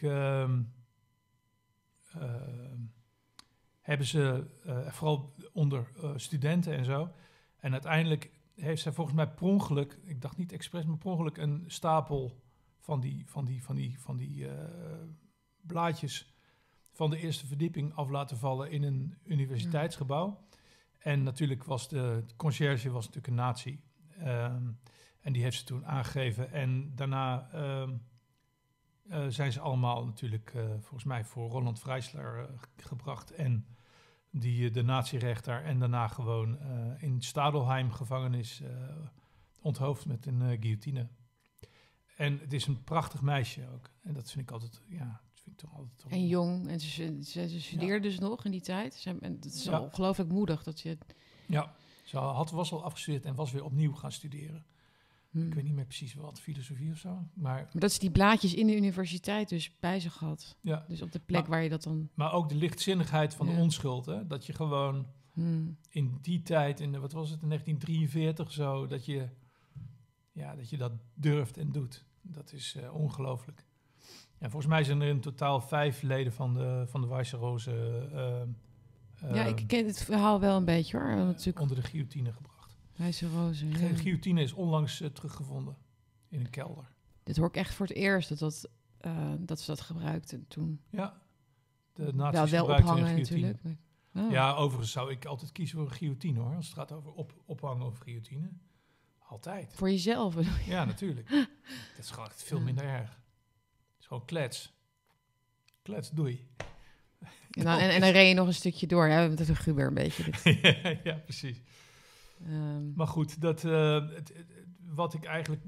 hebben ze, vooral onder studenten en zo. En uiteindelijk heeft zij volgens mij per ongeluk, ik dacht niet expres, maar per ongeluk een stapel van die blaadjes van de eerste verdieping af laten vallen in een universiteitsgebouw. En natuurlijk was de conciërge natuurlijk een nazi. En die heeft ze toen aangegeven. En daarna zijn ze allemaal natuurlijk volgens mij voor Roland Freisler gebracht. En de nazirechter. En daarna gewoon in Stadelheim gevangenis onthoofd met een guillotine. En het is een prachtig meisje ook. En dat vind ik altijd, En jong. En ze studeerde dus nog in die tijd. Het is ongelooflijk moedig dat je... Ja, ze was al afgestudeerd en was weer opnieuw gaan studeren. Ik weet niet meer precies wat, filosofie of zo. Maar dat is die blaadjes in de universiteit dus bij zich had. ja. Dus op de plek waar je dat dan... Maar ook de lichtzinnigheid van de onschuld. Hè? Dat je gewoon in die tijd, in 1943 zo, dat je dat durft en doet. Dat is ongelooflijk. Ja, volgens mij zijn er in totaal 5 leden van de Weiße Rose... ik ken het verhaal wel een beetje hoor. Natuurlijk onder de guillotine gebracht. Weiße Rose, ja. De guillotine is onlangs teruggevonden in een kelder. Dit hoor ik echt voor het eerst dat ze dat gebruikten toen. Ja, de nazi's wel gebruikten ophangen een guillotine. natuurlijk. Maar, Ja, overigens zou ik altijd kiezen voor een guillotine hoor. Als het gaat over ophangen of guillotine. Altijd. Voor jezelf. Ja, natuurlijk. Dat is gewoon echt veel minder erg. Het is gewoon klets. Klets, doei. En dan reed je nog een stukje door. Ja, dat is een guber een beetje. Ja, precies. Maar goed, wat ik eigenlijk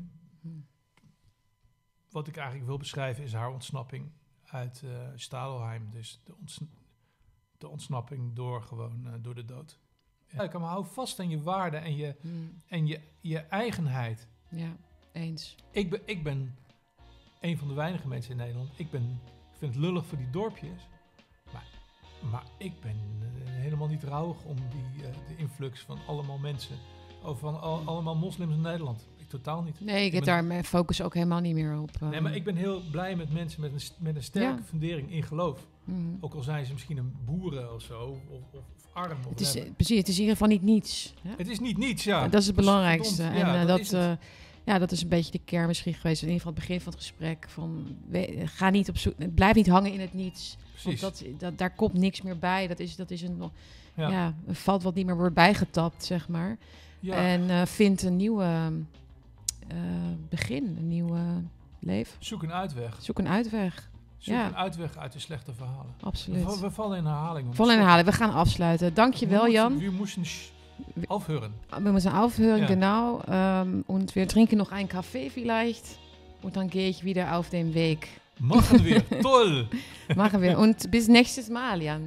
wil beschrijven is haar ontsnapping uit Stadelheim. Dus de ontsnapping door de dood. Ja, maar hou vast aan je waarden en je eigenheid. Ja, eens. Ik ben een van de weinige mensen in Nederland. Ik vind het lullig voor die dorpjes. Maar ik ben helemaal niet rouwig om de influx van allemaal mensen. Van allemaal moslims in Nederland. Ik totaal niet. Nee, ik heb daar mijn focus ook helemaal niet meer op. Nee, maar ik ben heel blij met mensen met een sterke fundering in geloof. Mm. Ook al zijn ze misschien een boeren of zo, of arm. Of precies, het is in ieder geval niet niets. Hè? Het is niet niets, ja. Dat is het belangrijkste. Dat is een beetje de kern misschien geweest. In ieder geval het begin van het gesprek. Ga niet op zoek, blijf niet hangen in het niets. Precies. Want daar komt niks meer bij. Dat is een vat wat niet meer wordt bijgetapt, zeg maar. Ja. En vind een nieuwe begin, een nieuwe leven. Zoek een uitweg. Zoek een uitweg. Zoek een uitweg uit de slechte verhalen. Absoluut. We vallen in herhaling. We gaan afsluiten. Dankjewel, Jan. Wir müssen aufhören. Wir müssen aufhören, ja. genau. Und wir trinken noch einen Kaffee vielleicht. Und dann gehe ich wieder auf den Weg. Machen wir. Toll. Machen wir. Und bis nächstes Mal, Jan.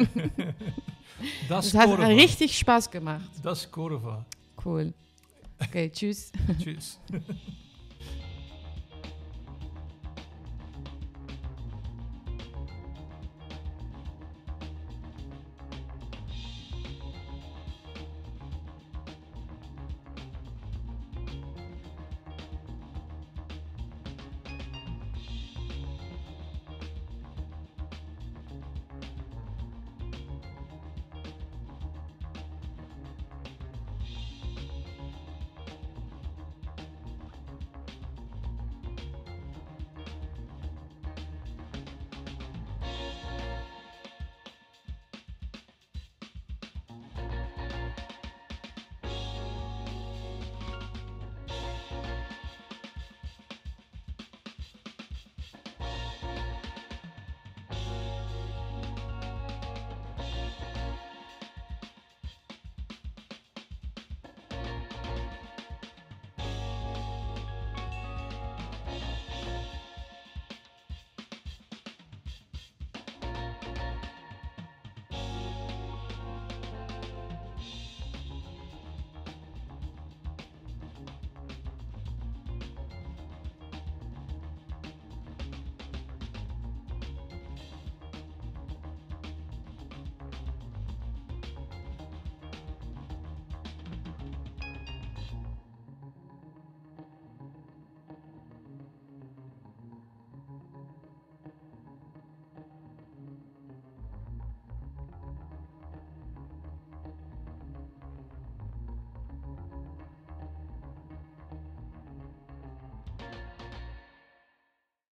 Das hat richtig Spaß gemacht. Das Kurva. Cool. Okay, tschüss. Tschüss.